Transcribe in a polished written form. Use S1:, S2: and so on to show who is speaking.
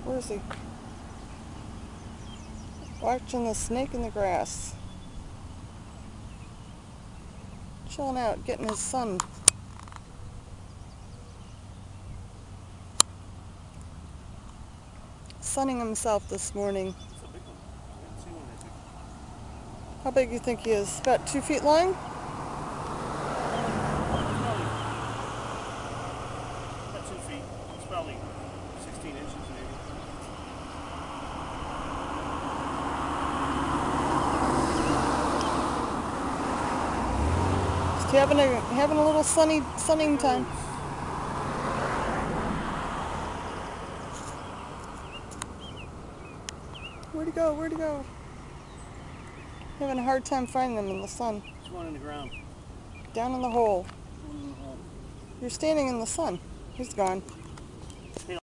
S1: Where is he? Watching the snake in the grass. Chilling out, getting his sun. Sunning himself this morning.
S2: It's a big one. I haven't seen one that big.
S1: How big do you think he is? About 2 feet long?
S2: About 2 feet. It's probably 16 inches maybe.
S1: Just having a little sunning time. Where'd he go? Where'd he go? Having a hard time finding them in the sun.
S2: There's one in the ground.
S1: Down in the hole.
S2: One in the hole.
S1: You're standing in the sun. He's gone.